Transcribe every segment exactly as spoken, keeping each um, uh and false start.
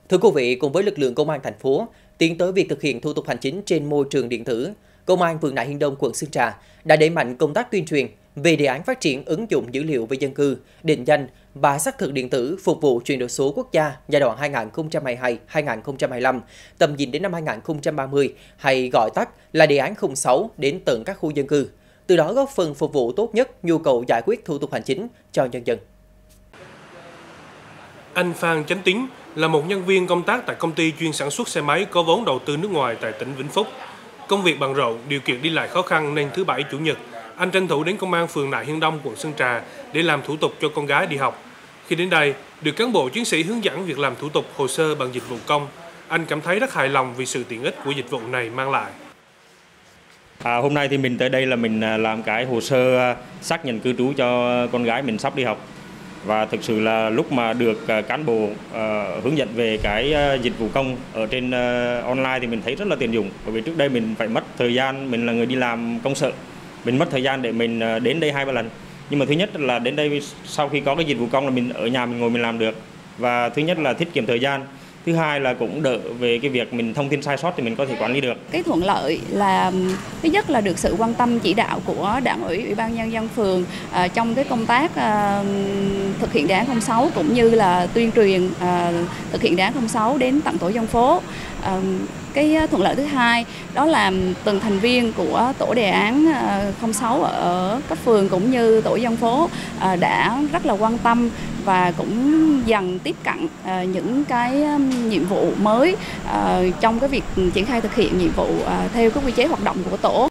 Thưa quý vị, cùng với lực lượng công an thành phố tiến tới việc thực hiện thủ tục hành chính trên môi trường điện tử, Công an phường Nại Hiên Đông, quận Sơn Trà đã đẩy mạnh công tác tuyên truyền về đề án phát triển ứng dụng dữ liệu về dân cư, định danh và xác thực điện tử phục vụ chuyển đổi số quốc gia giai đoạn hai nghìn không trăm hai mươi hai đến hai nghìn không trăm hai mươi lăm, tầm nhìn đến năm hai nghìn không trăm ba mươi, hay gọi tắt là đề án không sáu đến tận các khu dân cư, từ đó góp phần phục vụ tốt nhất nhu cầu giải quyết thủ tục hành chính cho nhân dân. Anh Phan Chánh Tín là một nhân viên công tác tại công ty chuyên sản xuất xe máy có vốn đầu tư nước ngoài tại tỉnh Vĩnh Phúc. Công việc bận rộn, điều kiện đi lại khó khăn nên thứ Bảy, Chủ nhật, anh tranh thủ đến Công an phường Nại Hiên Đông, quận Sơn Trà để làm thủ tục cho con gái đi học. Khi đến đây, được cán bộ chiến sĩ hướng dẫn việc làm thủ tục hồ sơ bằng dịch vụ công, anh cảm thấy rất hài lòng vì sự tiện ích của dịch vụ này mang lại. À, hôm nay thì mình tới đây là mình làm cái hồ sơ xác nhận cư trú cho con gái mình sắp đi học. Và thực sự là lúc mà được cán bộ uh, hướng dẫn về cái uh, dịch vụ công ở trên uh, online thì mình thấy rất là tiện dụng. Bởi vì trước đây mình phải mất thời gian, mình là người đi làm công sở, mình mất thời gian để mình uh, đến đây hai ba lần. Nhưng mà thứ nhất là đến đây sau khi có cái dịch vụ công là mình ở nhà mình ngồi mình làm được. Và thứ nhất là tiết kiệm thời gian. Thứ hai là cũng đỡ về cái việc mình thông tin sai sót thì mình có thể quản lý được. Cái thuận lợi là thứ nhất là được sự quan tâm chỉ đạo của Đảng ủy, Ủy ban nhân dân phường uh, trong cái công tác uh, thực hiện đề án không sáu cũng như là tuyên truyền uh, thực hiện đề án không sáu đến tận tổ dân phố. Uh, cái thuận lợi thứ hai đó là từng thành viên của tổ đề án không sáu ở cấp phường cũng như tổ dân phố đã rất là quan tâm và cũng dần tiếp cận những cái nhiệm vụ mới trong cái việc triển khai thực hiện nhiệm vụ theo các quy chế hoạt động của tổ.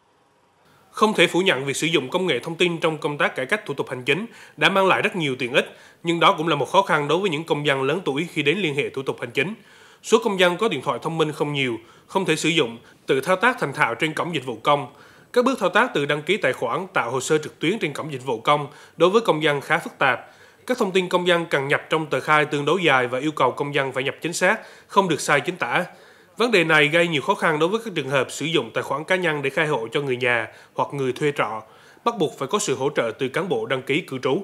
Không thể phủ nhận việc sử dụng công nghệ thông tin trong công tác cải cách thủ tục hành chính đã mang lại rất nhiều tiện ích, nhưng đó cũng là một khó khăn đối với những công dân lớn tuổi khi đến liên hệ thủ tục hành chính. Số công dân có điện thoại thông minh không nhiều, không thể sử dụng, tự thao tác thành thạo trên cổng dịch vụ công. Các bước thao tác từ đăng ký tài khoản, tạo hồ sơ trực tuyến trên cổng dịch vụ công đối với công dân khá phức tạp. Các thông tin công dân cần nhập trong tờ khai tương đối dài và yêu cầu công dân phải nhập chính xác, không được sai chính tả. Vấn đề này gây nhiều khó khăn đối với các trường hợp sử dụng tài khoản cá nhân để khai hộ cho người nhà hoặc người thuê trọ, bắt buộc phải có sự hỗ trợ từ cán bộ đăng ký cư trú.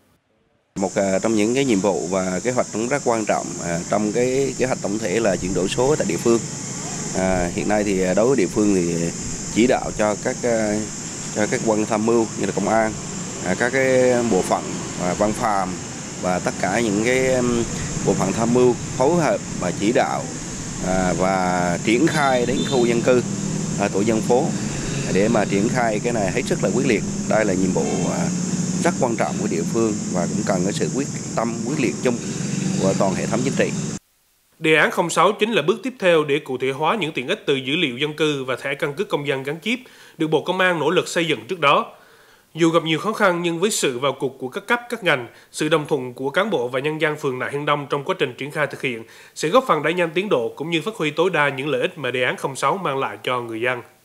Một trong những cái nhiệm vụ và kế hoạch cũng rất quan trọng trong cái kế hoạch tổng thể là chuyển đổi số tại địa phương. À, hiện nay thì đối với địa phương thì chỉ đạo cho các cho các quan tham mưu như là công an, các cái bộ phận văn phòng và tất cả những cái bộ phận tham mưu phối hợp và chỉ đạo à, và triển khai đến khu dân cư, à, tổ dân phố để mà triển khai cái này hết sức là quyết liệt. Đây là nhiệm vụ à, rất quan trọng của địa phương và cũng cần có sự quyết tâm quyết liệt chung của toàn hệ thống chính trị. Đề án không sáu chính là bước tiếp theo để cụ thể hóa những tiện ích từ dữ liệu dân cư và thẻ căn cước công dân gắn chip được Bộ Công an nỗ lực xây dựng trước đó. Dù gặp nhiều khó khăn nhưng với sự vào cuộc của các cấp, các ngành, sự đồng thuận của cán bộ và nhân dân phường Nại Hiên Đông trong quá trình triển khai thực hiện sẽ góp phần đẩy nhanh tiến độ cũng như phát huy tối đa những lợi ích mà đề án không sáu mang lại cho người dân.